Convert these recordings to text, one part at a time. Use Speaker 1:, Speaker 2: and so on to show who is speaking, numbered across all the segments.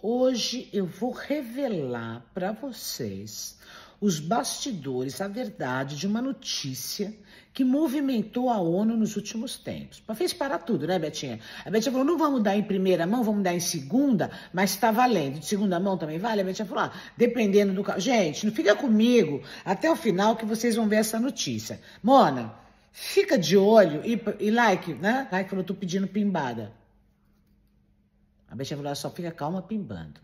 Speaker 1: Hoje eu vou revelar para vocês os bastidores, a verdade de uma notícia que movimentou a ONU nos últimos tempos. Fez parar tudo, né, Betinha? A Betinha falou, não vamos dar em primeira mão, vamos dar em segunda, mas está valendo. De segunda mão também vale? A Betinha falou, dependendo do caso. Gente, não fica comigo até o final que vocês vão ver essa notícia. Mona, fica de olho e like, né? Like falou, tô pedindo pimbada. A Betinha falou, só fica calma pimbando.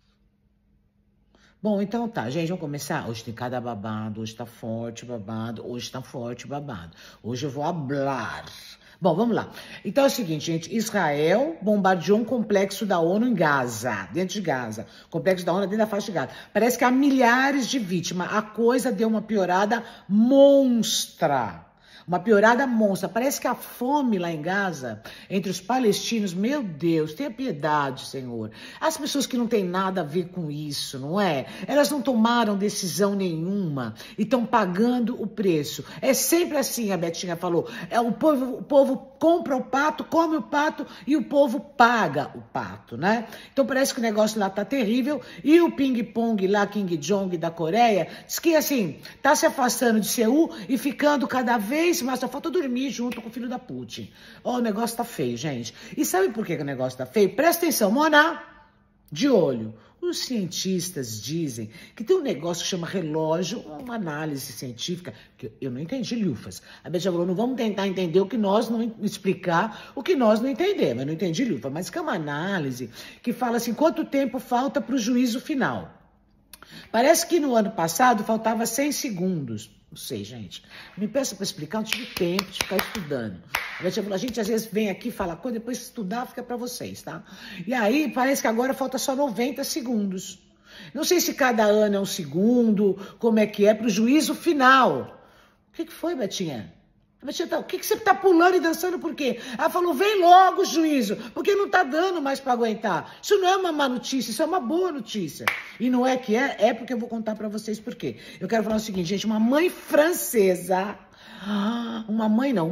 Speaker 1: Bom, então tá, gente, vamos começar? Hoje tem cada babado, hoje tá forte o babado, hoje tá forte o babado. Hoje eu vou hablar. Bom, vamos lá. Então é o seguinte, gente, Israel bombardeou um complexo da ONU em Gaza, dentro de Gaza. Complexo da ONU dentro da faixa de Gaza. Parece que há milhares de vítimas. A coisa deu uma piorada monstra. Uma piorada monstra. Parece que a fome lá em Gaza, entre os palestinos, meu Deus, tenha piedade, Senhor. As pessoas que não têm nada a ver com isso, não é? Elas não tomaram decisão nenhuma e estão pagando o preço. É sempre assim, a Betinha falou. O povo compra o pato, come o pato e o povo paga o pato, né? Então parece que o negócio lá tá terrível. E o ping-pong lá, Kim Jong da Coreia, diz que assim, tá se afastando de Seul e ficando cada vez mais, só falta dormir junto com o filho da Putin. O negócio tá feio, gente. E sabe por que o negócio tá feio? Presta atenção, Mona, de olho. Os cientistas dizem que tem um negócio que chama relógio, uma análise científica, que eu não entendi, Lufas. A Betinha falou, não vamos tentar entender o que nós não explicar, o que nós não entendemos. Eu não entendi, Lufas, mas que é uma análise que fala assim, quanto tempo falta para o juízo final. Parece que no ano passado faltava 100 segundos. Não sei, gente. Me peça para explicar, não tive tempo de ficar estudando. A gente às vezes vem aqui, fala coisa, depois estudar fica para vocês, tá? E aí parece que agora falta só 90 segundos. Não sei se cada ano é um segundo, como é que é para o juízo final. O que foi, Betinha? O que você tá pulando e dançando por quê? Ela falou, vem logo, juízo, porque não tá dando mais para aguentar. Isso não é uma má notícia, isso é uma boa notícia. E não é que é porque eu vou contar para vocês por quê. Eu quero falar o seguinte, gente, uma mãe francesa, uma mãe não,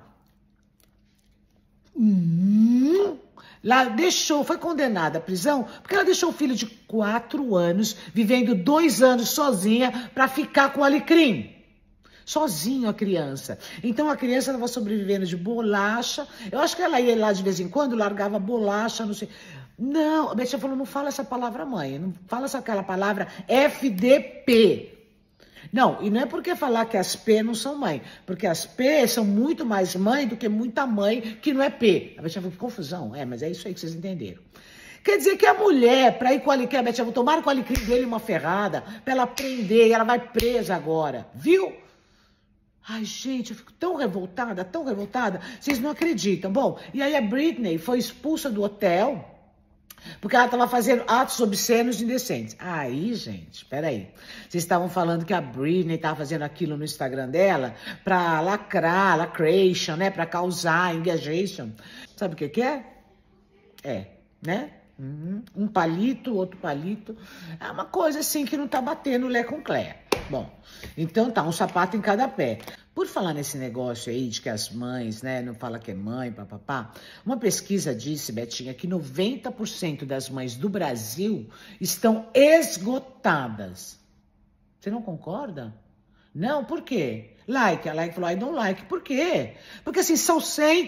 Speaker 1: foi condenada à prisão porque ela deixou o filho de 4 anos vivendo 2 anos sozinha para ficar com o alecrim. Sozinho a criança. Então a criança estava sobrevivendo de bolacha. Eu acho que ela ia lá de vez em quando, largava bolacha, não sei. Não, a Betinha falou, não fala essa palavra mãe, não fala aquela palavra FDP. Não, e não é porque falar que as P não são mãe, porque as P são muito mais mãe do que muita mãe que não é P. A Betinha falou, que confusão. Mas é isso aí que vocês entenderam. Quer dizer que a mulher, para ir com o alecrim, a Betinha falou, tomara com o alecrim dele uma ferrada, para ela prender, e ela vai presa agora, viu? Ai, gente, eu fico tão revoltada, vocês não acreditam. Bom, e aí a Britney foi expulsa do hotel porque ela estava fazendo atos obscenos e indecentes. Aí, gente, peraí. Vocês estavam falando que a Britney estava fazendo aquilo no Instagram dela para lacrar, lacration, né? Para causar engagement. Sabe o que é? Né? Um palito, outro palito. É uma coisa assim que não tá batendo lé com clé. Bom, então tá, um sapato em cada pé. Por falar nesse negócio aí de que as mães, né, não fala que é mãe, papapá, uma pesquisa disse, Betinha, que 90% das mães do Brasil estão esgotadas. Você não concorda? Não, por quê? A like falou, I don't like. Por quê? Porque assim, são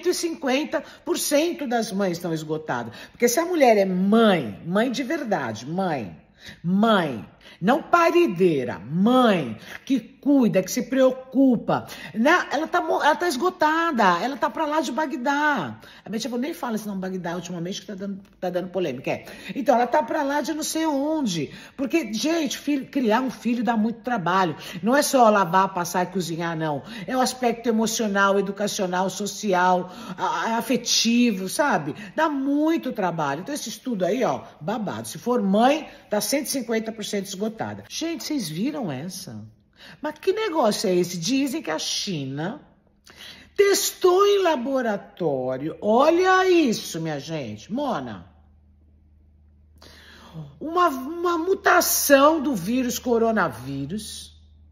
Speaker 1: 150% das mães estão esgotadas. Porque se a mulher é mãe de verdade, mãe, não parideira, mãe, que cuida, que se preocupa, né? Ela tá esgotada, ela tá pra lá de Bagdá. A Betinha falou, nem fala esse nome Bagdá ultimamente que tá dando polêmica. Então, ela tá pra lá de não sei onde. Porque, gente, criar um filho dá muito trabalho. Não é só lavar, passar e cozinhar, não. É o aspecto emocional, educacional, social, afetivo, sabe? Dá muito trabalho. Então, esse estudo aí, ó, babado. Se for mãe, tá 150% esgotada. Gente, vocês viram essa? Mas que negócio é esse? Dizem que a China testou em laboratório. Olha isso, minha gente. Mona. Uma mutação do vírus coronavírus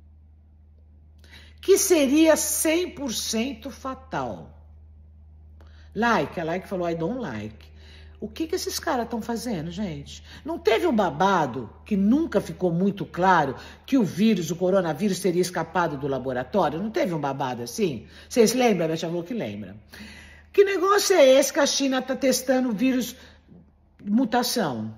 Speaker 1: que seria 100% fatal. A like falou, I don't like. O que esses caras estão fazendo, gente? Não teve um babado que nunca ficou muito claro que o vírus, o coronavírus, teria escapado do laboratório? Não teve um babado assim? Vocês lembram? A Beth falou que lembra. Que negócio é esse que a China está testando o vírus mutação?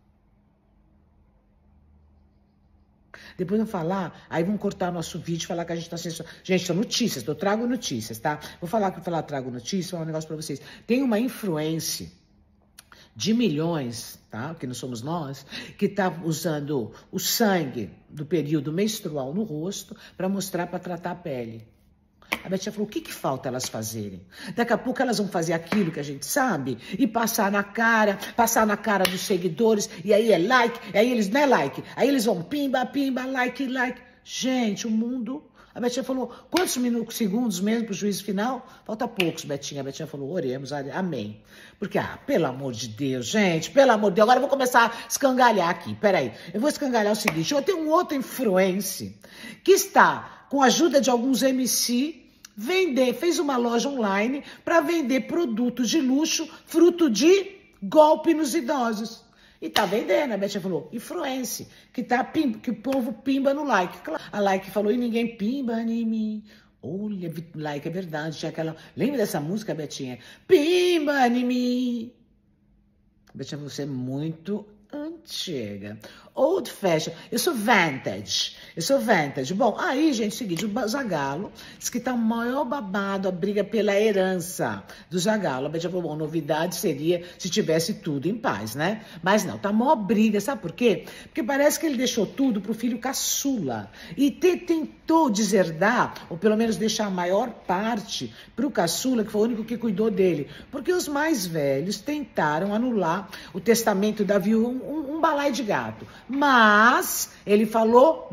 Speaker 1: Depois vão falar, aí vão cortar nosso vídeo e falar que a gente está censurando. Gente, são notícias, eu trago notícias, tá? Vou falar trago notícias, vou falar um negócio para vocês. Tem uma influência de milhões, tá? Que não somos nós, que tá usando o sangue do período menstrual no rosto para mostrar, para tratar a pele. A Betinha falou, o que falta elas fazerem? Daqui a pouco elas vão fazer aquilo que a gente sabe e passar na cara dos seguidores, e aí é like, e aí eles não é like, aí eles vão pimba, like. Gente, o mundo... A Betinha falou, quantos minutos, segundos mesmo para o juízo final? Falta poucos, Betinha. A Betinha falou, oremos, amém. Porque, pelo amor de Deus, gente, pelo amor de Deus. Agora eu vou começar a escangalhar aqui, peraí. Eu vou escangalhar o seguinte, eu tenho um outro influencer que está, com a ajuda de alguns MC, fez uma loja online para vender produtos de luxo, fruto de golpe nos idosos. E tá vendendo, a Betinha falou, influência, que o povo pimba no like. A like falou, e ninguém pimba em mim. Olha, like, é verdade, tinha aquela... Lembra dessa música, Betinha? Pimba em mim. A Betinha falou, você é muito antiga. Old fashion. Eu sou vintage. Bom, aí, gente, seguinte, o Zagallo diz que tá o maior babado, a briga pela herança do Zagallo. A Betinha falou, bom, novidade seria se tivesse tudo em paz, né? Mas não, tá a maior briga, sabe por quê? Porque parece que ele deixou tudo pro filho caçula. E tentou deserdar, ou pelo menos deixar a maior parte pro caçula, que foi o único que cuidou dele. Porque os mais velhos tentaram anular o testamento da viúva, um balaio de gato. Mas ele falou,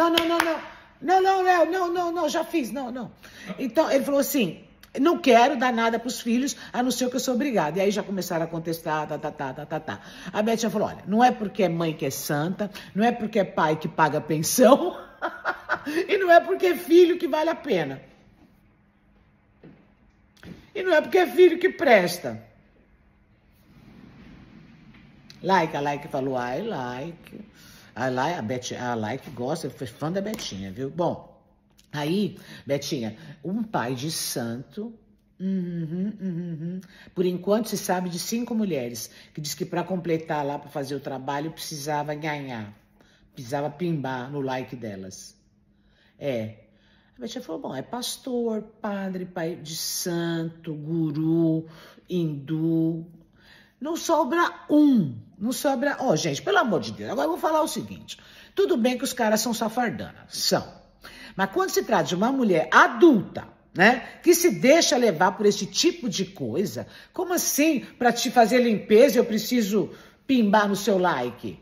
Speaker 1: não, já fiz, não. Então ele falou assim, não quero dar nada para os filhos, a não ser que eu sou obrigada. E aí já começaram a contestar, tá. A Betinha falou, olha, não é porque é mãe que é santa, não é porque é pai que paga pensão, e não é porque é filho que vale a pena. E não é porque é filho que presta. A like falou, I like, a like gosta, foi fã da Betinha, viu? Bom, aí, Betinha, um pai de santo, por enquanto se sabe de 5 mulheres, que diz que para completar lá, para fazer o trabalho, precisava ganhar, precisava pimbar no like delas. A Betinha falou, bom, é pastor, padre, pai de santo, guru, hindu... Não sobra não sobra... Gente, pelo amor de Deus, agora eu vou falar o seguinte. Tudo bem que os caras são safardanas, são. Mas quando se trata de uma mulher adulta, né, que se deixa levar por esse tipo de coisa, como assim, para te fazer limpeza, eu preciso pimbar no seu like?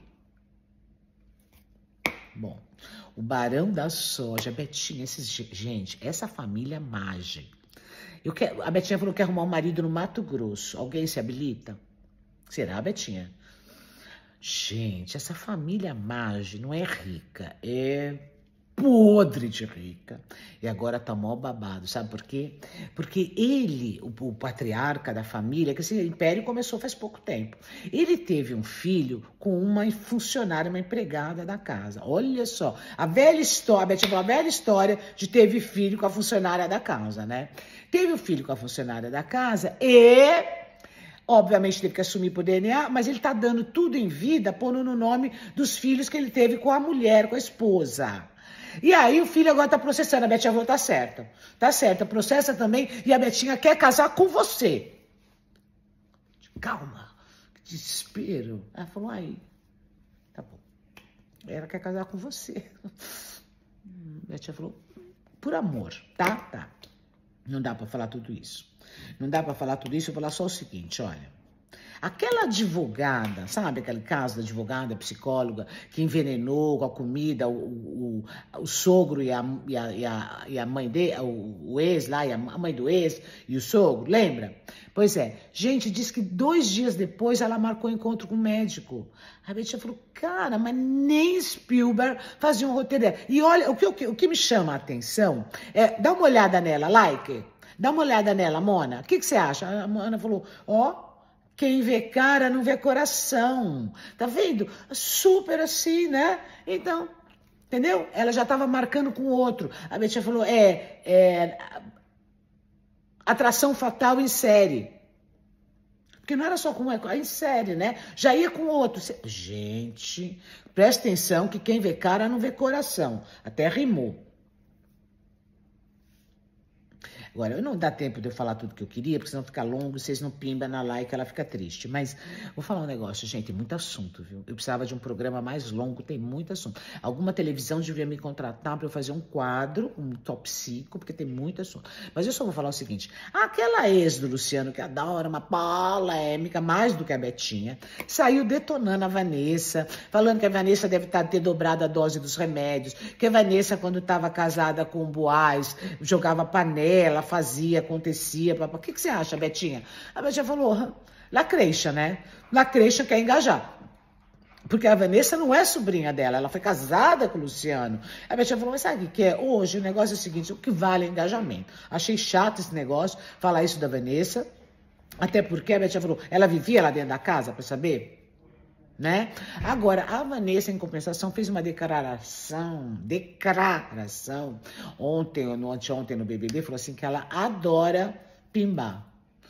Speaker 1: Bom, o Barão da Soja, a Betinha, gente, essa família mágica. A Betinha falou que quer arrumar um marido no Mato Grosso. Alguém se habilita? Será, Betinha? Gente, essa família Maggi não é rica, é podre de rica. E agora tá mó babado, sabe por quê? Porque ele, o patriarca da família, que esse império começou faz pouco tempo, ele teve um filho com uma funcionária, uma empregada da casa. Olha só, a velha história, a Betinha falou, a velha história de teve filho com a funcionária da casa, né? Teve um filho com a funcionária da casa e... Obviamente teve que assumir por DNA, mas ele tá dando tudo em vida, pondo no nome dos filhos que ele teve com a mulher, com a esposa. E aí o filho agora tá processando, a Betinha falou, tá certa, processa também, e a Betinha quer casar com você. Calma, que desespero. Ela falou, aí, tá bom, ela quer casar com você. A Betinha falou, por amor, tá. Não dá pra falar tudo isso. Não dá pra falar tudo isso, eu vou falar só o seguinte, olha. Aquela advogada, sabe aquele caso da advogada, psicóloga, que envenenou com a comida o sogro e a mãe dele, o ex lá, e a mãe do ex e o sogro, lembra? Pois é, gente, diz que 2 dias depois ela marcou encontro com o médico. A Betinha falou, cara, mas nem Spielberg fazia um roteiro dela. E olha, o que me chama a atenção dá uma olhada nela, like. Dá uma olhada nela, Mona. O que você acha? A Mona falou, Quem vê cara não vê coração. Tá vendo? Super assim, né? Então, entendeu? Ela já tava marcando com o outro. A Betinha falou, atração fatal em série. Porque não era só com um, em série, né? Já ia com o outro. Gente, presta atenção que quem vê cara não vê coração. Até rimou. Agora, não dá tempo de eu falar tudo que eu queria, porque senão fica longo, vocês não pimbam na like, ela fica triste. Mas vou falar um negócio, gente, tem muito assunto, viu? Eu precisava de um programa mais longo, tem muito assunto. Alguma televisão devia me contratar para eu fazer um quadro, um top 5, porque tem muito assunto. Mas eu só vou falar o seguinte, aquela ex do Luciano, que adora uma polêmica, mais do que a Betinha, saiu detonando a Vanessa, falando que a Vanessa deve ter dobrado a dose dos remédios, que a Vanessa, quando estava casada com o Boaz, jogava panela, fazia, acontecia. O que você acha, Betinha? A Betinha falou, lacreixa, né? Lacreixa quer engajar. Porque a Vanessa não é sobrinha dela, ela foi casada com o Luciano. A Betinha falou, mas sabe o que é? Hoje o negócio é o seguinte, o que vale é engajamento. Achei chato esse negócio, falar isso da Vanessa. Até porque a Betinha falou, ela vivia lá dentro da casa, pra saber? Né? Agora, a Vanessa, em compensação, fez uma declaração, ontem ou anteontem no BBB, falou assim que ela adora pimbar.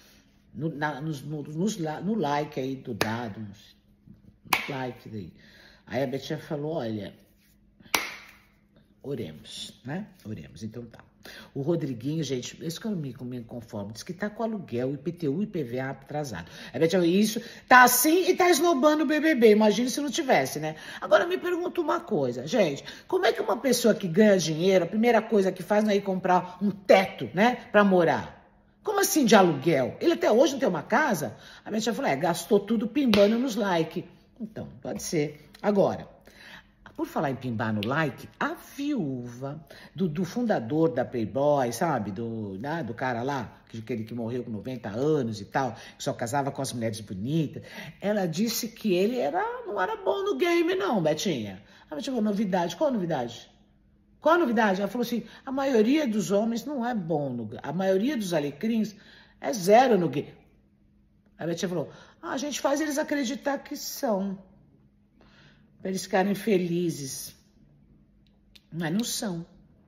Speaker 1: No like aí do dado, no like daí. Aí a Betinha falou, olha, oremos, né? Oremos, então tá. O Rodriguinho, gente, isso que eu me conformo, diz que tá com aluguel, IPTU e IPVA atrasado. A Betinha, isso tá assim e tá esnobando o BBB, imagina se não tivesse, né? Agora me pergunto uma coisa, gente, como é que uma pessoa que ganha dinheiro, a primeira coisa que faz não é ir comprar um teto, né, pra morar? Como assim de aluguel? Ele até hoje não tem uma casa? A Betinha falou, gastou tudo pimbando nos likes. Então, pode ser. Agora, por falar em pimbar no like, a viúva do fundador da Playboy, sabe? Do cara lá, aquele que morreu com 90 anos e tal, que só casava com as mulheres bonitas, ela disse que ele não era bom no game não, Betinha. A Betinha falou, novidade, qual a novidade? Qual a novidade? Ela falou assim, a maioria dos homens não é bom, a maioria dos alecrins é zero no game. A Betinha falou, a gente faz eles acreditar que são. Pra eles ficarem felizes. Mas não são.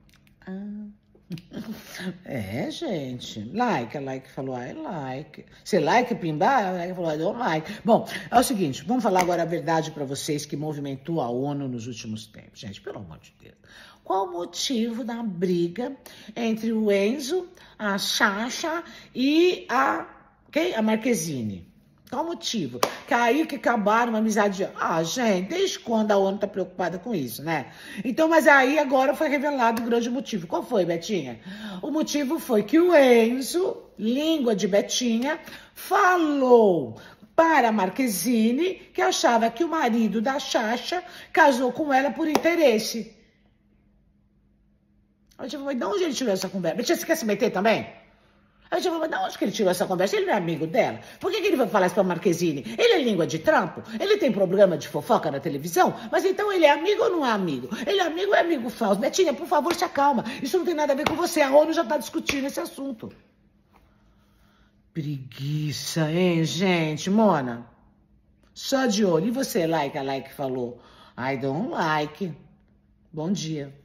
Speaker 1: Gente. Like, a like falou, I like. Você like pimbar? A like falou, I don't like. Bom, é o seguinte, vamos falar agora a verdade pra vocês que movimentou a ONU nos últimos tempos. Gente, pelo amor de Deus. Qual o motivo da briga entre o Enzo, a Chacha e a Marquezine? Qual o motivo? Que aí que acabaram uma amizade... gente, desde quando a ONU tá preocupada com isso, né? Então, mas aí agora foi revelado o grande motivo. Qual foi, Betinha? O motivo foi que o Enzo, língua de Betinha, falou para a Marquezine que achava que o marido da Chacha casou com ela por interesse. A Betinha falou, mas de onde ele tirou essa conversa? Betinha, você quer se meter também? Aí eu falei, mas de onde que ele tirou essa conversa? Ele não é amigo dela? Por que ele vai falar isso pra Marquezine? Ele é língua de trampo? Ele tem programa de fofoca na televisão? Mas então ele é amigo ou não é amigo? Ele é amigo ou é amigo falso? Betinha, por favor, se acalma. Isso não tem nada a ver com você. A ONU já tá discutindo esse assunto. Preguiça, hein, gente? Mona, só de olho. E você, like, a like falou, I don't like. Bom dia.